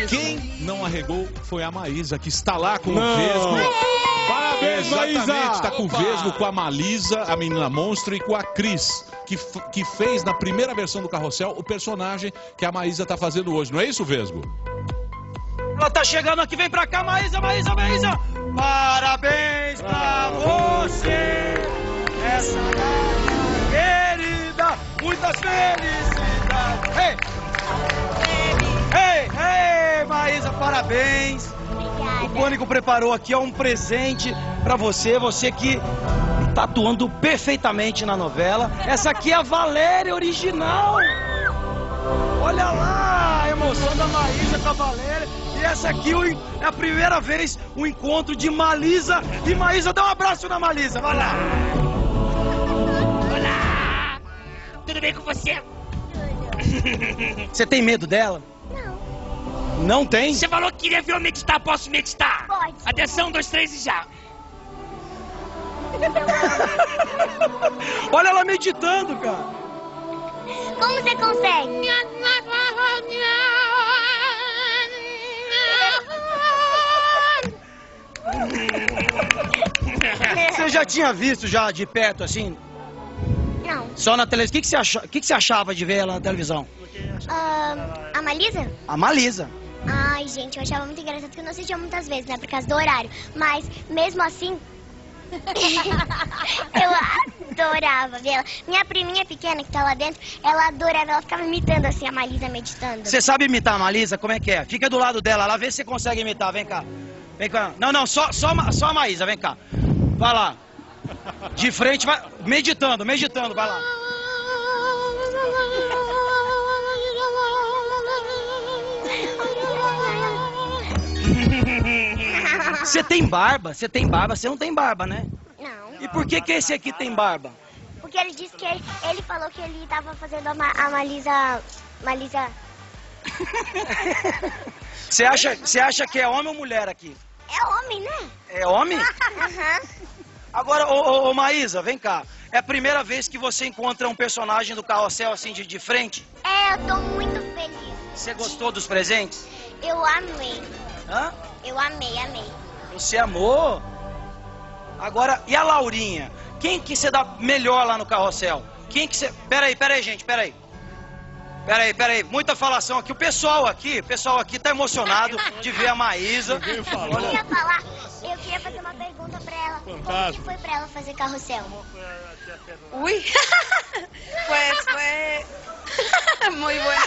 Quem não arregou foi a Maísa, que está lá com o Vesgo. Parabéns, Maísa! Exatamente, está com o Vesgo, com a Malisa, a menina monstro, e com a Cris, que fez na primeira versão do Carrossel o personagem que a Maísa está fazendo hoje. Não é isso, Vesgo? Ela tá chegando aqui, vem pra cá, Maísa, Maísa, Maísa! Parabéns pra você, essa data querida, muitas felicidades! Ei! Ei, ei, Maísa, parabéns! Obrigada. O Pânico preparou aqui um presente pra você, você que tá atuando perfeitamente na novela. Essa aqui é a Valéria original! Olha lá, a emoção da Maísa com a Valéria. E essa aqui é a primeira vez o encontro de Malisa e Maísa. Dá um abraço na Malisa, vai lá. Olá! Tudo bem com você? Você tem medo dela? Não. Não tem? Você falou que queria ver eu meditar, posso meditar? Pode. Atenção, 1, 2, 3 e já. Olha ela meditando, cara. Como você consegue? Você já tinha visto já de perto assim? Não. Só na televisão? O que você achava de ver ela na televisão? A Malisa? A Malisa. Ai, gente, eu achava muito engraçado que eu não assistia muitas vezes, né? Por causa do horário. Mas, mesmo assim, eu adorava ver ela. Minha priminha pequena que tá lá dentro, ela adorava, ela ficava imitando assim a Malisa meditando. Você sabe imitar a Malisa? Como é que é? Fica do lado dela lá, vê se você consegue imitar. Vem cá. Vem cá. Não, só a Maísa, vem cá. Vai lá. De frente, vai. Meditando, vai lá. Você tem barba? Você tem barba? Você não tem barba, né? Não. E por que esse aqui tem barba? Porque ele disse que ele falou que ele tava fazendo a Malisa. Você acha que é homem ou mulher aqui? É homem, né? É homem? Aham. Agora, ô Maísa, vem cá. É a primeira vez que você encontra um personagem do Carrossel assim de frente? É, eu tô muito feliz. Você gostou dos presentes? Eu amei. Hã? Eu amei. Você amou? Agora, e a Laurinha? Quem que você dá melhor lá no Carrossel? Quem que você... Peraí, gente, peraí. Muita falação aqui. O pessoal aqui tá emocionado de ver a Maísa. Eu queria fazer uma pergunta pra ela. Como que foi pra ela fazer Carrossel? Uy, pues fue muy bueno.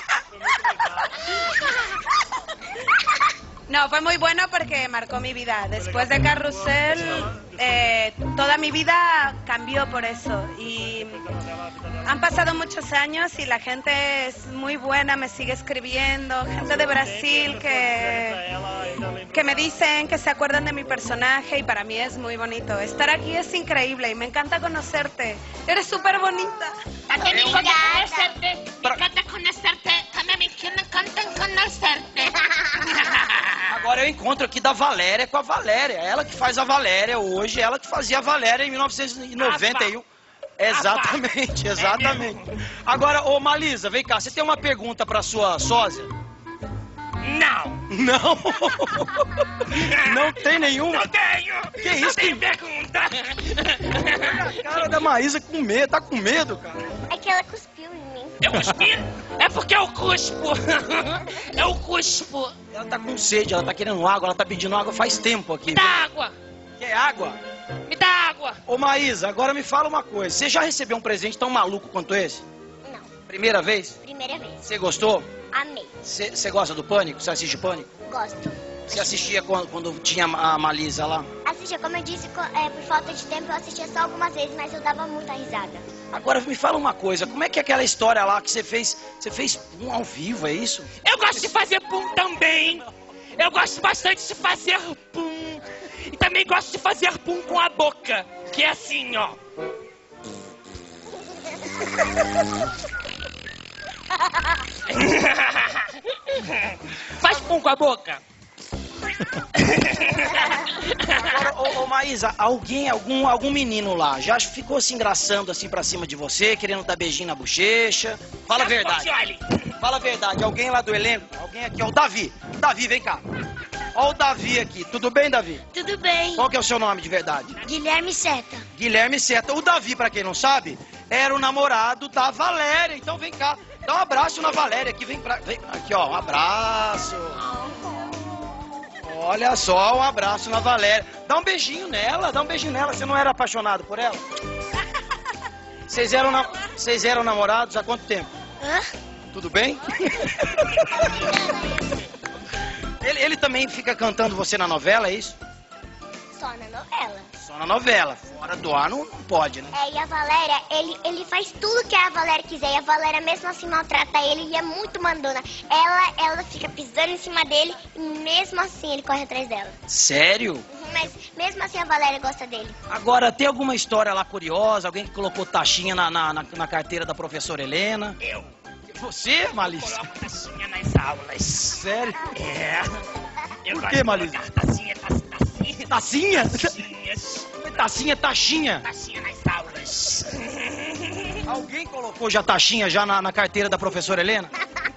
No, fue muy bueno porque marcó mi vida. Después de Carrusel, toda mi vida cambió por eso. Y han pasado muchos años y la gente es muy buena, me sigue escribiendo. Gente de Brasil que me dicen que se acuerdan de mi personaje y para mí es muy bonito. Estar aquí es increíble y me encanta conocerte. Eres súper bonita. Até me encanta conhecerte. Me encanta conhecerte. Também me encanta conhecerte. Agora eu encontro aqui da Valéria com a Valéria. Ela que faz a Valéria hoje, ela que fazia a Valéria em 1991. Exatamente. Agora, ô Malisa, vem cá, você tem uma pergunta pra sua sósia? Não. Não? Não tem nenhuma? Não tenho. Que isso? Não tenho pergunta. Olha a cara da Maísa com medo, tá com medo, cara. É que ela cuspiu em mim. Eu cuspi? É porque eu cuspo. Eu cuspo. Ela tá com sede, ela tá querendo água, ela tá pedindo água faz tempo aqui. Me dá água. Quer água? Me dá água. Ô Maísa, agora me fala uma coisa. Você já recebeu um presente tão maluco quanto esse? Não. Primeira vez? Primeira vez. Você gostou? Amei. Você gosta do Pânico? Você assiste Pânico? Gosto. Você assistia quando tinha a Malisa lá? Assistia, como eu disse, por falta de tempo, eu assistia só algumas vezes, mas eu dava muita risada. Agora me fala uma coisa, como é que é aquela história lá que você fez pum ao vivo, é isso? Eu gosto de fazer pum também. Eu gosto bastante de fazer pum. E também gosto de fazer pum com a boca. Que é assim, ó. Faz pum com a boca. Agora, ô Maísa, algum menino lá já ficou se engraçando assim pra cima de você, querendo dar beijinho na bochecha? Fala a verdade. Fala a verdade. Alguém lá do elenco? Alguém aqui, ó, o Davi. Davi, vem cá. Ó o Davi aqui. Tudo bem, Davi? Tudo bem. Qual que é o seu nome de verdade? Guilherme Seta. Guilherme Seta. O Davi, pra quem não sabe, era o namorado da Valéria. Então vem cá. Dá um abraço na Valéria aqui. Vem aqui, ó. Um abraço. Olha só, um abraço na Valéria. Dá um beijinho nela, dá um beijinho nela. Você não era apaixonado por ela? Vocês eram namorados há quanto tempo? Hã? Tudo bem? Ele também fica cantando você na novela, é isso? Só na novela. Só na novela. Fora do ar não pode, né? É, e a Valéria, ele faz tudo que a Valéria quiser. E a Valéria mesmo assim maltrata ele e é muito mandona. Ela fica pisando em cima dele e mesmo assim ele corre atrás dela. Sério? Uhum, mas mesmo assim a Valéria gosta dele. Agora, tem alguma história lá curiosa? Alguém que colocou taxinha na carteira da professora Helena? Eu Você, Malícia? coloco tacinha nas aulas. Sério? É. Eu Por gosto que, de Malícia? colocar tacinha. Tacinha? Tacinhas. Tacinha, taxinha. Tacinha nas aulas. Alguém colocou já taxinha já na carteira da professora Helena?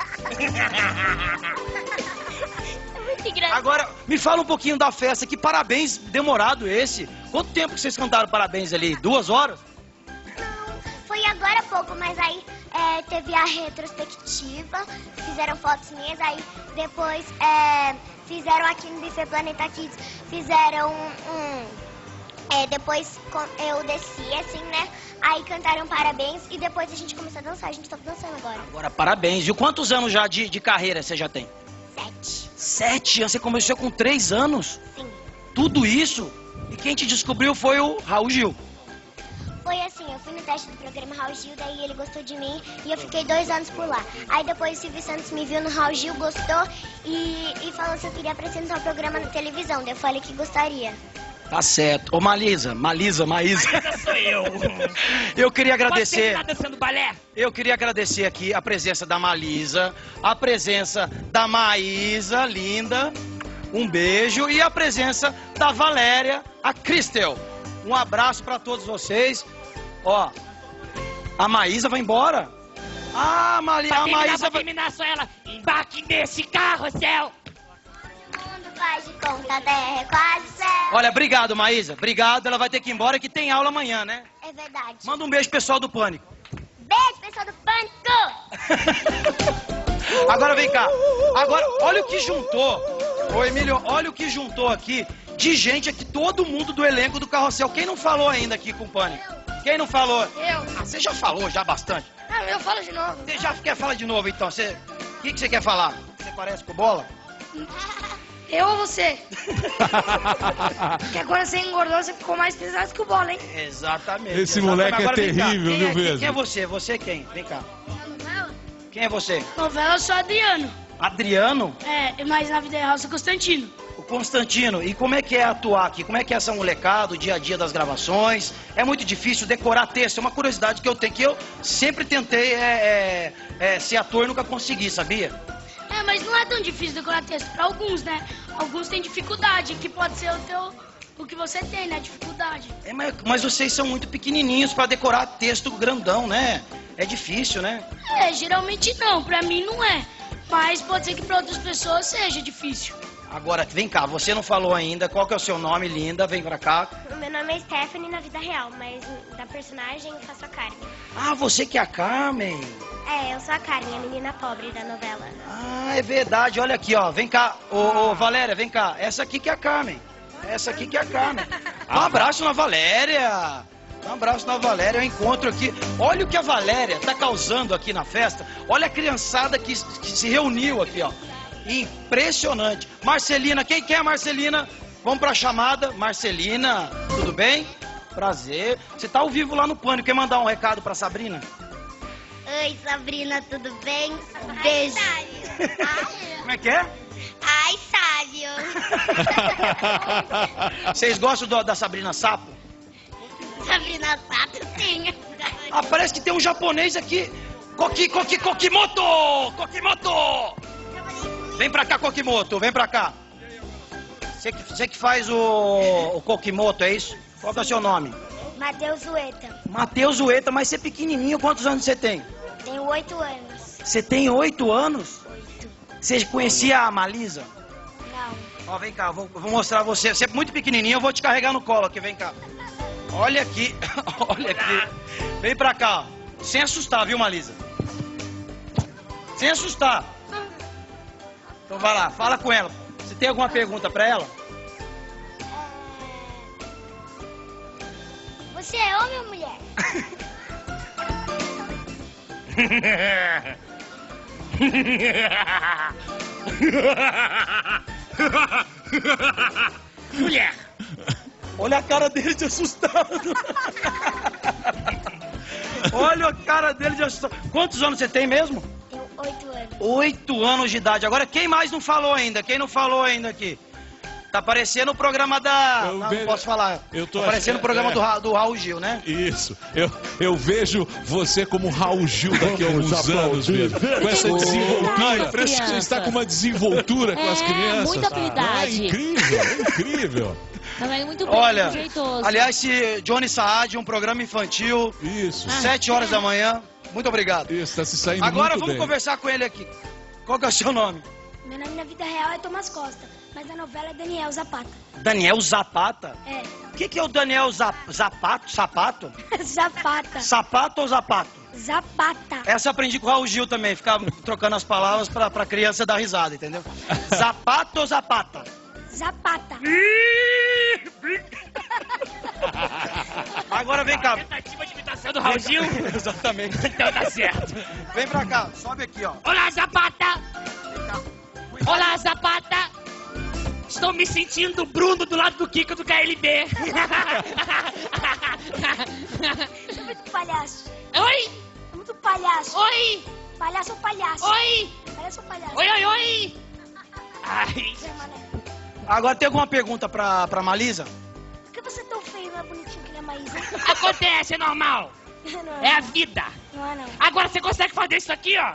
É muito engraçado. Agora, me fala um pouquinho da festa. Que parabéns demorado esse. Quanto tempo que vocês cantaram parabéns ali? 2 horas? Foi agora há pouco, mas aí teve a retrospectiva, fizeram fotos minhas, aí depois fizeram aqui no Buffet Planeta Kids, fizeram depois eu desci assim, né? Aí cantaram parabéns e depois a gente começou a dançar, a gente tá dançando agora. Agora, parabéns. E quantos anos já de carreira você já tem? 7. 7 anos? Você começou com 3 anos? Sim. Tudo isso? E quem te descobriu foi o Raul Gil. Foi assim, eu fui no teste do programa Raul Gil, daí ele gostou de mim e eu fiquei 2 anos por lá. Aí depois o Silvio Santos me viu no Raul Gil, gostou e falou se eu queria apresentar um programa na televisão. Daí eu falei que gostaria. Tá certo. Ô Maísa. Maísa sou eu. Eu queria Pode agradecer. terminar dançando balé? Eu queria agradecer aqui a presença da Malisa, a presença da Maísa, linda. Um beijo. E a presença da Valéria, a Cristel. Um abraço pra todos vocês. Ó, a Maísa vai embora. A Maísa vai... terminar só ela. Embarque nesse carrossel. O mundo faz de conta, a terra é quase céu. Olha, obrigado, Maísa. Obrigado. Ela vai ter que ir embora, que tem aula amanhã, né? É verdade. Manda um beijo, pessoal do Pânico. Beijo, pessoal do Pânico! Agora vem cá. Agora, olha o que juntou. Ô, Emílio, olha o que juntou aqui de gente aqui, todo mundo do elenco do Carrossel. Quem não falou ainda aqui com o Pânico? Quem não falou? Eu. Ah, você já falou, já bastante. Não, eu falo de novo. Você já quer falar de novo, então? O que você quer falar? Você parece com o Bola? Eu ou você? Porque agora você engordou, você ficou mais pesado que o Bola, hein? Exatamente. Esse moleque Agora, é vem cá. terrível, viu, Vesgo? Quem é você? Você quem? Vem cá. Novela? Quem é você? Novela eu sou Adriano. Adriano? É, mas na vida real eu sou Constantino. O Constantino. E como é que é atuar aqui? Como é que é essa molecada, o dia a dia das gravações? É muito difícil decorar texto. É uma curiosidade que eu tenho, que eu sempre tentei ser ator e nunca consegui, sabia? É, mas não é tão difícil decorar texto pra alguns, né? Alguns têm dificuldade, que pode ser o que você tem, né? Dificuldade. É, mas vocês são muito pequenininhos para decorar texto grandão, né? É difícil, né? É, geralmente não, pra mim não é. Mas pode ser que pra outras pessoas seja difícil. Agora, vem cá, você não falou ainda. Qual que é o seu nome, linda? Vem pra cá. O meu nome é Stephanie na vida real, mas da personagem eu faço a Carmen. Ah, você que é a Carmen. É, eu sou a Carmen, a menina pobre da novela. Ah, é verdade. Olha aqui, ó. Vem cá. Ô, Valéria, vem cá. Essa aqui que é a Carmen. Essa aqui que é a Carmen. Um abraço na Valéria. Um abraço na Valéria. Eu encontro aqui. Olha o que a Valéria tá causando aqui na festa. Olha a criançada que se reuniu aqui, ó. Impressionante. Marcelina, quem quer a Marcelina? Vamos pra chamada. Marcelina, tudo bem? Prazer. Você tá ao vivo lá no Pânico. Quer mandar um recado pra Sabrina? Oi, Sabrina, tudo bem? Beijo. Como é que é? Ai, sábio. Vocês gostam da Sabrina Sapo? Sabrina Sato, sim. Ah, parece que tem um japonês aqui. Kokimoto! Kokimoto! Vem pra cá, Kokimoto, vem pra cá. Você que faz o Kokimoto, é isso? Qual que é o seu nome? Matheus Ueta. Matheus Ueta, mas você é pequenininho, quantos anos você tem? Tenho 8 anos. Você tem 8 anos? 8. Você conhecia a Malisa? Não. Ó, vem cá, eu vou mostrar você. Você é muito pequenininho, eu vou te carregar no colo aqui, vem cá. Olha aqui, olha aqui. Vem pra cá, ó. Sem assustar, viu, Malisa? Sem assustar. Então vai lá, fala com ela. Você tem alguma pergunta pra ela? Você é homem ou mulher? Mulher. Olha a cara dele de assustado. Olha a cara dele de assustado. Quantos anos você tem mesmo? Tenho 8 anos. 8 anos de idade. Agora, quem mais não falou ainda? Quem não falou ainda aqui? Tá parecendo o programa da... Não posso falar. Tá parecendo o programa do Raul Gil, né? Isso. Eu vejo você como Raul Gil daqui a alguns anos mesmo. Com essa desenvoltura. Você está com uma desenvoltura com as crianças. Muita habilidade. É incrível, incrível. Também muito bem, Olha, muito jeitoso. aliás, esse Johnny Saad, um programa infantil. Isso. 7 horas da manhã. Muito obrigado. Isso, tá se saindo Agora muito vamos bem. conversar com ele aqui. Qual que é o seu nome? Meu nome na vida real é Thomas Costa, mas na novela é Daniel Zapata. Daniel Zapata? É. O que é o Daniel Zapato? Sapato? Zapata. Sapato ou zapato? Zapata. Essa eu aprendi com o Raul Gil também, ficar trocando as palavras pra criança dar risada, entendeu? Zapato ou zapata? Zapata. Agora vem cá. Tentativa de imitação do Raul Gil. Exatamente. Então tá certo. Vem pra cá, sobe aqui, ó. Olá, Zapata. Olá, Zapata. Estou me sentindo Bruno do lado do Kiko do KLB. Você é muito palhaço. Oi, É muito palhaço. oi, Palhaço ou palhaço? oi, Palhaço ou palhaço? oi, oi, oi. Ai, Zé Mané. Agora tem alguma pergunta pra Malisa? Por que você é tão feio, não é bonitinho que nem a Maísa? acontece, é normal. Não É a vida. Não é não. Agora você consegue fazer isso aqui, ó.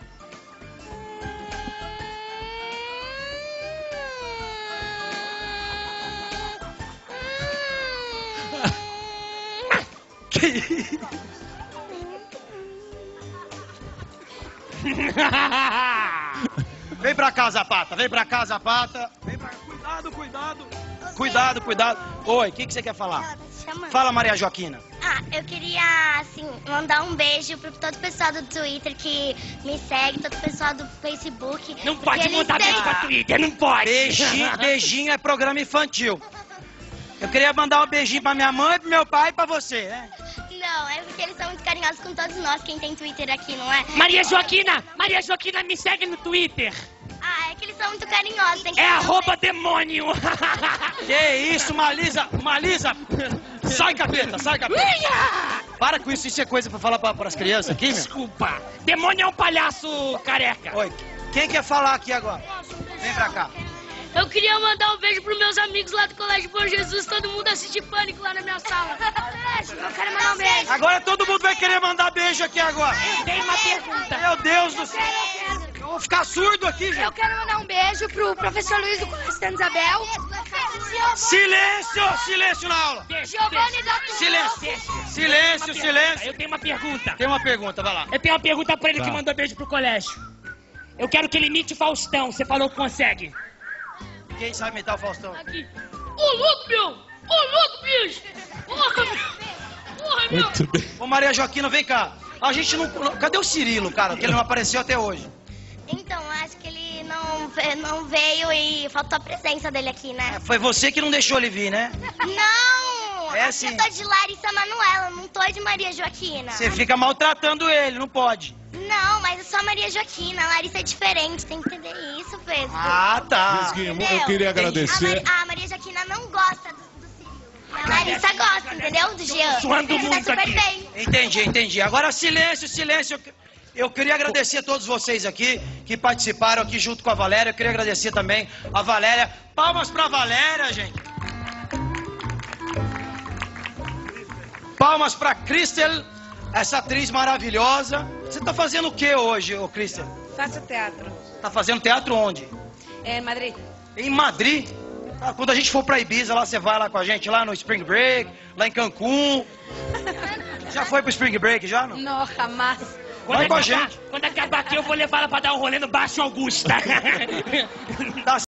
Vem pra cá, Zapata. Vem pra cá, Zapata. Vem pra cá. Cuidado, cuidado. Cuidado, cuidado. Oi, o que você quer falar? Ela tá te chamando. Fala, Maria Joaquina. Ah, eu queria, assim, mandar um beijo pro todo o pessoal do Twitter que me segue, todo o pessoal do Facebook. Não porque pode eles mandar têm- beijo pra Twitter, não pode. Beijinho, beijinho é programa infantil. Eu queria mandar um beijinho pra minha mãe, pro meu pai e pra você, né? Não, é porque eles são muito carinhosos com todos nós, quem tem Twitter aqui, não é? Maria Joaquina, me segue no Twitter. Ah, é que eles são muito carinhosos. Tem que É mandar um @ demônio. Que isso, Malisa, Malisa. Sai, capeta, sai, capeta. Para com isso é coisa pra falar pras crianças aqui, meu. Desculpa. Demônio é um palhaço careca. Oi, quem quer falar aqui agora? Vem pra cá. Eu queria mandar um beijo pros meus amigos lá do Colégio Bom Jesus, todo mundo assiste Pânico lá na minha sala. Eu quero mandar um beijo. Agora todo mundo vai querer mandar beijo aqui agora. Tem uma pergunta. Meu Deus do céu. Eu vou ficar surdo aqui, Eu gente. quero mandar um beijo pro professor Luiz do Colégio Santa Isabel. Silêncio, silêncio na aula. Giovanni da Turma. Silêncio, silêncio, silêncio. Eu tenho uma pergunta. Tem uma pergunta, vai lá. Eu tenho uma pergunta pra ele Tá. que mandou beijo pro colégio. Eu quero que ele imite o Faustão. Você falou que consegue. Quem sabe imitar o Faustão? Aqui. Ô, louco, meu! Ô, louco, bicho! Porra, meu! Porra, meu! Muito bem. Ô, Maria Joaquina, vem cá. A gente não... Cadê o Cirilo, cara? Que ele não apareceu até hoje. Então, acho que ele não veio e faltou a presença dele aqui, né? Foi você que não deixou ele vir, né? Não! É Aqui sim. eu tô de Larissa Manoela, não tô de Maria Joaquina. Você fica maltratando ele, não pode. Não, mas eu sou a Maria Joaquina, a Larissa é diferente, tem que entender isso, Pedro. Ah, tá. Mesguinho, eu Entendeu? queria agradecer. A Maria Joaquina não gosta do Cirilo. A Larissa gosta, entendeu? Do Jean. Suando Ele tá muito super aqui. bem. Entendi. Agora silêncio, silêncio. Eu queria agradecer a todos vocês aqui que participaram aqui junto com a Valéria. Eu queria agradecer também a Valéria. Palmas pra Valéria, gente. Palmas pra Cristel, essa atriz maravilhosa. Você tá fazendo o que hoje, ô Cristel? Faço teatro. Tá fazendo teatro onde? En Madrid. Em Madrid? Quando a gente for pra Ibiza, lá você vai lá com a gente, lá no Spring Break, lá em Cancún. Já foi pro Spring Break, já? Não? No, jamás. Vai com a gente. Quando acabar aqui, eu vou levar ela pra dar um rolê no Baixo Augusta. Tá